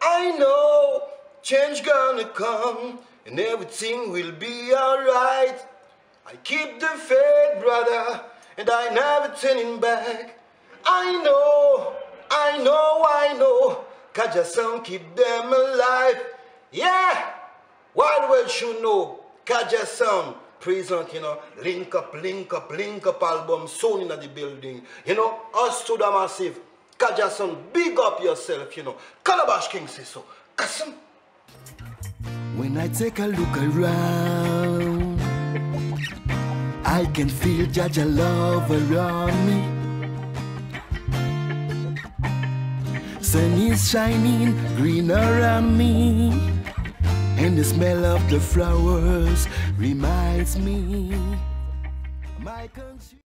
I know change gonna come and everything will be alright. I keep the faith, brother, and I never turning back. I know, K-Jah Sound keep them alive. Yeah, while well should know, K-Jah Sound present, you know, link up album soon in the building. You know, Ostróda massive, K-Jah Sound, big up yourself, you know. Kalabash King says so. Kasum. When I take a look around, I can feel Jah love around me. Sun is shining green around me, and the smell of the flowers reminds me.